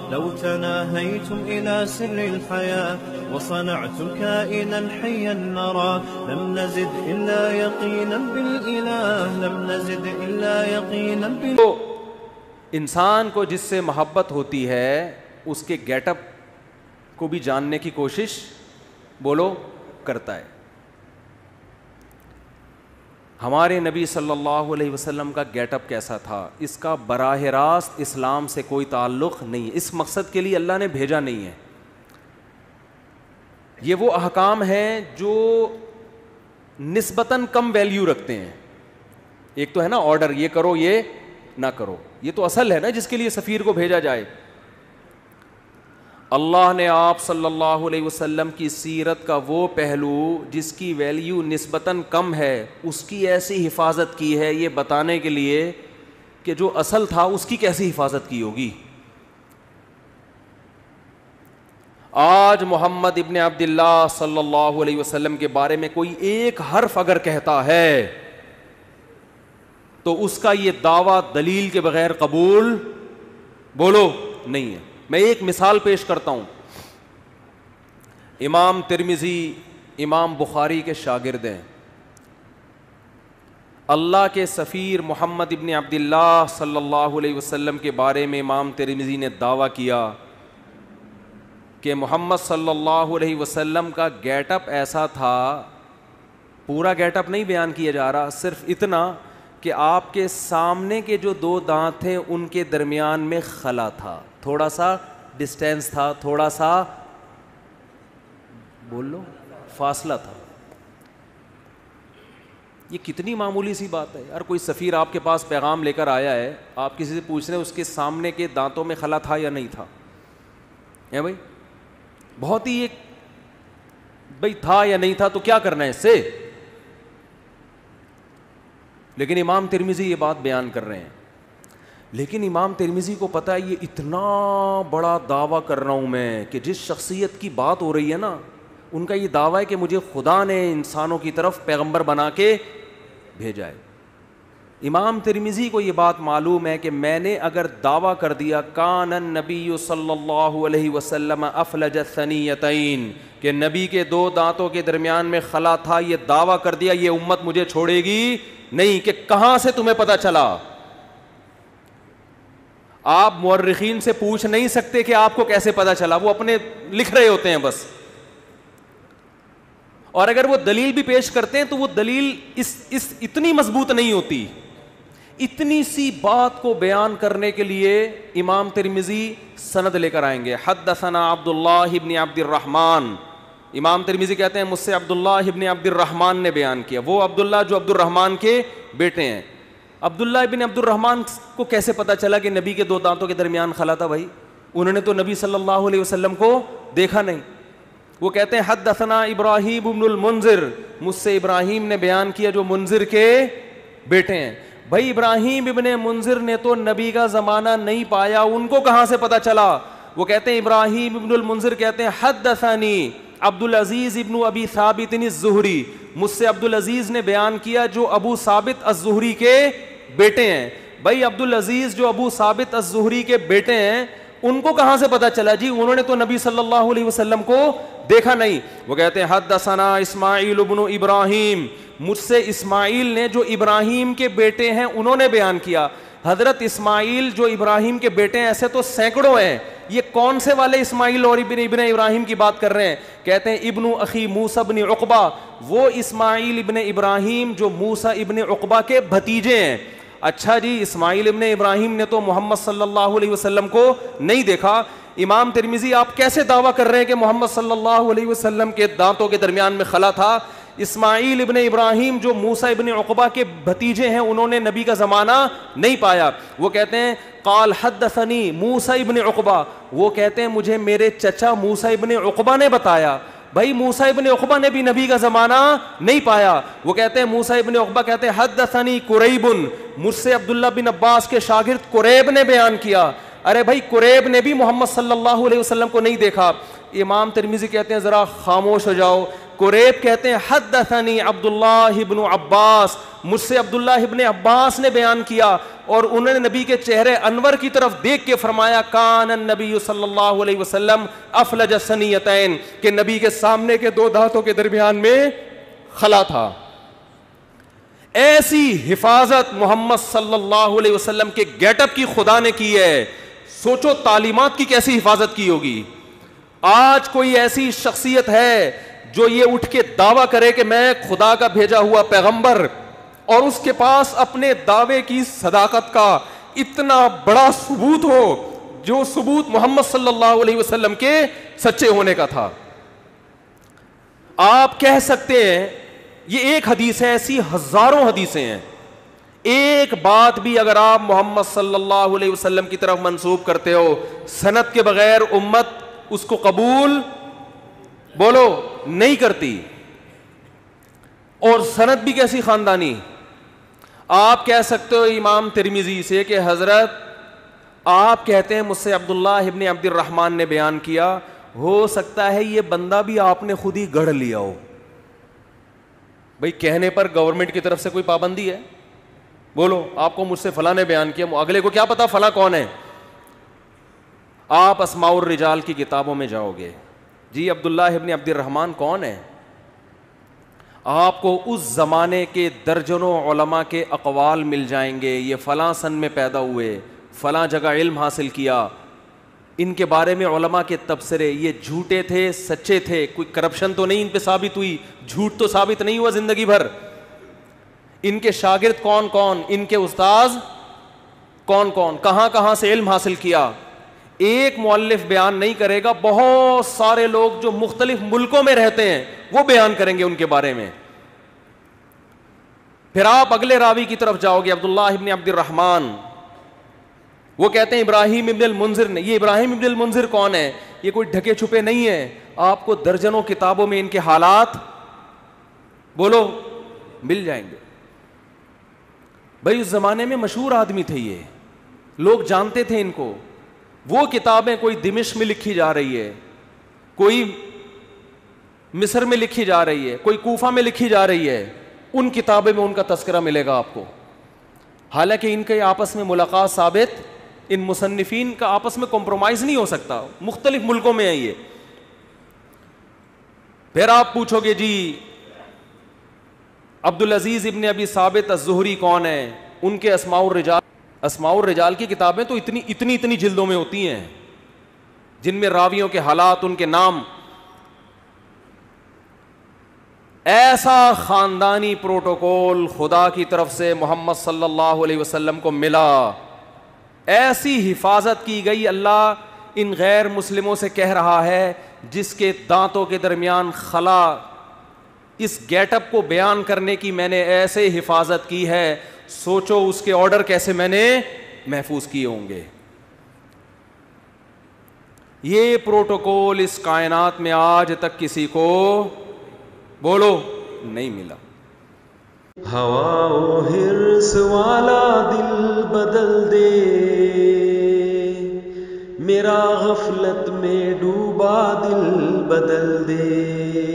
لو تناهيتم إلى سر الحياة وصنعتم كائنا حيا نرى لم نزد إلا يقينا بالإله لم نزد إلا يقينا انسان کو جس سے محبت ہوتی ہے اس کے گیٹ اپ کو بھی جاننے کی کوشش بولو کرتا ہے. ہمارے نبی صلی اللہ علیہ وسلم کا گیٹ اپ کیسا تھا؟ اس کا براہ راست اسلام سے کوئی تعلق نہیں ہے. اس مقصد کے لیے اللہ نے بھیجا نہیں ہے. یہ وہ احکام ہیں جو نسبتاً کم ویلیو رکھتے ہیں. ایک تو ہے نا آرڈر، یہ کرو یہ نہ کرو، یہ تو اصل ہے نا جس کے لیے سفیر کو بھیجا جائے. اللہ نے آپ صلی اللہ علیہ وسلم کی سیرت کا وہ پہلو جس کی ویلیو نسبتاً کم ہے اس کی ایسی حفاظت کی ہے یہ بتانے کے لیے کہ جو اصل تھا اس کی کیسی حفاظت کی ہوگی. آج محمد ابن عبداللہ صلی اللہ علیہ وسلم کے بارے میں کوئی ایک حرف اگر کہتا ہے تو اس کا یہ دعویٰ دلیل کے بغیر قبول بولو نہیں ہے. میں ایک مثال پیش کرتا ہوں. امام ترمذی امام بخاری کے شاگرد ہیں. اللہ کے سفیر محمد ابن عبداللہ صلی اللہ علیہ وسلم کے بارے میں امام ترمذی نے دعویٰ کیا کہ محمد صلی اللہ علیہ وسلم کا گیٹ اپ ایسا تھا. پورا گیٹ اپ نہیں بیان کیا جا رہا، صرف اتنا کہ آپ کے سامنے کے جو دو دانت تھے ان کے درمیان میں خلا تھا، تھوڑا سا ڈسٹینس تھا، تھوڑا سا بول لو فاصلہ تھا. یہ کتنی معمولی سی بات ہے یار. کوئی سفیر آپ کے پاس پیغام لے کر آیا ہے، آپ کسی سے پوچھ رہے ہیں اس کے سامنے کے دانتوں میں خلا تھا یا نہیں تھا. ہے بھائی بہت ہی ایک بھائی تھا یا نہیں تھا تو کیا کرنا ہے اس سے. لیکن امام ترمذی یہ بات بیان کر رہے ہیں. لیکن امام ترمذی کو پتہ ہے یہ اتنا بڑا دعویٰ کر رہا ہوں میں کہ جس شخصیت کی بات ہو رہی ہے نا ان کا یہ دعویٰ ہے کہ مجھے خدا نے انسانوں کی طرف پیغمبر بنا کے بھیجا ہے. امام ترمذی کو یہ بات معلوم ہے کہ میں نے اگر دعویٰ کر دیا کان النبی صلی اللہ علیہ وسلم افلج الثنیتین کہ نبی کے دو دانتوں کے درمیان میں خلا تھا، یہ دعویٰ کر دیا، یہ امت مجھے چھوڑے گی نہیں. کہ کہاں سے تمہیں پتہ چلا؟ آپ مورخین سے پوچھ نہیں سکتے کہ آپ کو کیسے پتہ چلا، وہ اپنے لکھ رہے ہوتے ہیں بس. اور اگر وہ دلیل بھی پیش کرتے ہیں تو وہ دلیل اس اتنی مضبوط نہیں ہوتی. اتنی سی بات کو بیان کرنے کے لیے امام ترمذی سند لے کر آئیں گے. حدثنا عبداللہ ابن عبد الرحمن. امام ترمذی کہتے ہیں مجھ سے عبداللہ ابن عبد الرحمن نے بیان کیا. وہ عبداللہ جو عبد الرحمن کے بیٹے ہیں. عبداللہ ابن عبد الرحمن کو کیسے پتہ چلا کہ نبی کے دو دانتوں کے درمیان خلا تھا؟ بھائی انہوں نے تو نبی صلی اللہ علیہ وسلم کو دیکھا نہیں. وہ کہتے ہیں حدثنا ابراہیم ابن المنذر، مجھ سے ابراہیم نے بیان کیا جو منذر کے بیٹے ہیں. بھائی ابراہیم ابن منذر نے تو نبی کا زمانہ نہیں پایا، ان کو کہاں سے پتہ چلا؟ وہ کہتے ہیں ابراہیم ابن المنذر کہتے ہیں حدثنی عبد العزیز ابن ابی ثابت الزہری، مجھ سے عبد العزیز نے بیان کیا جو ابو ثابت الزہری کے بیٹے ہیں. بھائی عبد العزیز جو ابو ثابت الزہری کے بیٹے ہیں ان کو کہاں سے پتہ چلا؟ جی انہوں نے تو نبی صلی اللہ علیہ وسلم کو دیکھا نہیں. وہ کہتے ہیں حدثنا اسماعیل ابن ابراہیم، مجھ سے اسماعیل نے جو ابراہیم کے بیٹے ہیں انہوں نے بیان کیا. حضرت اسماعیل جو ابراہیم کے بیٹے ہیں ایسے تو سینکڑوں ہیں، یہ کون سے والے اسماعیل اور ابن ابراہیم کی بات کر رہے ہیں؟ کہتے ہیں ابن اخی موسیٰ ابن عقبہ، وہ اسماعیل ابن ابراہیم جو موسیٰ ابن عقبہ کے بھتیجے ہیں. اچھا جی اسماعیل ابن ابراہیم نے تو محمد صلی اللہ علیہ وسلم کو نہیں دیکھا. امام ترمذی آپ کیسے دعویٰ کر رہے ہیں کہ محمد صلی اللہ علیہ وسلم کے دانتوں کے درمیان میں خلا تھا؟ اسماعیل ابن ابراہیم جو موسیٰ ابن عقبہ کے بھتیجے ہیں انہوں نے نبی کا زمانہ نہیں پایا. وہ کہتے ہیں قال حدثنی موسیٰ ابن عقبہ، وہ کہتے ہیں مجھے میرے چچا موسیٰ ابن عقبہ نے بتایا. بھائی موسیٰ ابن عقبہ نے بھی نبی کا زمانہ نہیں پایا. وہ کہتے ہیں موسیٰ ابن عقبہ کہتے ہیں حدثنی قریب، مجھ سے عبداللہ بن عباس کے شاگرد قریب نے بیان کیا. ارے بھائی قریب نے بھی محمد صلی اللہ علیہ وسلم کو نہیں دیکھا. امام ترمذی کہتے ہیں ذرا خاموش ہو جاؤ. قریب کہتے ہیں حدثنی عبداللہ ابن عباس، مجھ سے عبداللہ ابن عباس نے بیان کیا. اور انہوں نے نبی کے چہرے انور کی طرف دیکھ کے فرمایا کان النبی صلی اللہ علیہ وسلم افلج الثنیتین، کہ نبی کے سامنے کے دو دانتوں کے درمیان میں خلا تھا. ایسی حفاظت محمد صلی اللہ علیہ وسلم کے گیٹ اپ کی خدا نے کی ہے. سوچو تعلیمات کی کیسی حفاظت کی ہوگی. آج کوئی ایسی شخصیت ہے جو یہ اٹھ کے دعویٰ کرے کہ میں خدا کا بھیجا ہوا پیغمبر، اور اس کے پاس اپنے دعوے کی صداقت کا اتنا بڑا ثبوت ہو جو ثبوت محمد صلی اللہ علیہ وسلم کے سچے ہونے کا تھا. آپ کہہ سکتے ہیں یہ ایک حدیث ہے، ایسی ہزاروں حدیثیں ہیں. ایک بات بھی اگر آپ محمد صلی اللہ علیہ وسلم کی طرف منسوب کرتے ہو سند کے بغیر امت اس کو قبول بولو نہیں کرتی. اور سند بھی کیسی خاندانی. آپ کہہ سکتے ہو امام ترمذی سے کہ حضرت آپ کہتے ہیں مجھ سے عبداللہ ابن عبد الرحمن نے بیان کیا، ہو سکتا ہے یہ بندہ بھی آپ نے خود ہی گڑھ لیا ہو. بھئی کہنے پر گورنمنٹ کی طرف سے کوئی پابندی ہے؟ بولو آپ کو مجھ سے فلاں نے بیان کیا، اگلے کو کیا پتا فلاں کون ہے. آپ اسماء الرجال کی کتابوں میں جاؤ گے، جی عبداللہ ابن عبد الرحمن کون ہے، آپ کو اس زمانے کے درجنوں علماء کے اقوال مل جائیں گے. یہ فلاں سن میں پیدا ہوئے، فلاں جگہ علم حاصل کیا. ان کے بارے میں علماء کے تبصرے، یہ جھوٹے تھے سچے تھے، کوئی کرپشن تو نہیں ان پہ ثابت ہوئی، جھوٹ تو ثابت نہیں ہوا زندگی بھر. ان کے شاگرد کون کون، ان کے استاذ کون کون، کہاں کہاں سے علم حاصل کیا. ایک مؤلف بیان نہیں کرے گا، بہت سارے لوگ جو مختلف ملکوں میں رہتے ہیں وہ بیان کریں گے ان کے بارے میں. پھر آپ اگلے راوی کی طرف جاؤ گے، عبداللہ ابن عبد الرحمن، وہ کہتے ہیں ابراہیم ابن المنذر نے. یہ ابراہیم ابن المنذر کون ہے؟ یہ کوئی ڈھکے چھپے نہیں ہے، آپ کو درجنوں کتابوں میں ان کے حالات بولو مل جائیں گے. بھائی اس زمانے میں مشہور آدمی تھے، یہ لوگ جانتے تھے ان کو. وہ کتابیں کوئی دمشق میں لکھی جا رہی ہے، کوئی مصر میں لکھی جا رہی ہے، کوئی کوفہ میں لکھی جا رہی ہے، ان کتابیں میں ان کا تذکرہ ملے گا آپ کو. حالانکہ ان کے آپس میں ملاقات ثابت، ان مصنفین کا آپس میں کمپرومائز نہیں ہو سکتا، مختلف ملکوں میں ہیں یہ. پھر آپ پوچھو گے جی عبدالعزیز ابن ابی ثابت الزہری کون ہے؟ ان کے اسماء الرجال، اسماء الرجال کی کتابیں تو اتنی جلدوں میں ہوتی ہیں جن میں راویوں کے حالات، ان کے نام. ایسا خاندانی پروٹوکول خدا کی طرف سے محمد صلی اللہ علیہ وسلم کو ملا، ایسی حفاظت کی گئی. اللہ ان غیر مسلموں سے کہہ رہا ہے جس کے دانتوں کے درمیان خلا، اس گیٹ اپ کو بیان کرنے کی میں نے ایسے حفاظت کی ہے، سوچو اس کے آرڈر کیسے میں نے محفوظ کیے ہوں گے. یہ پروٹوکول اس کائنات میں آج تک کسی کو بولو نہیں ملا. ہوا و حرص والا دل بدل دے، میرا غفلت میں ڈوبا دل بدل دے.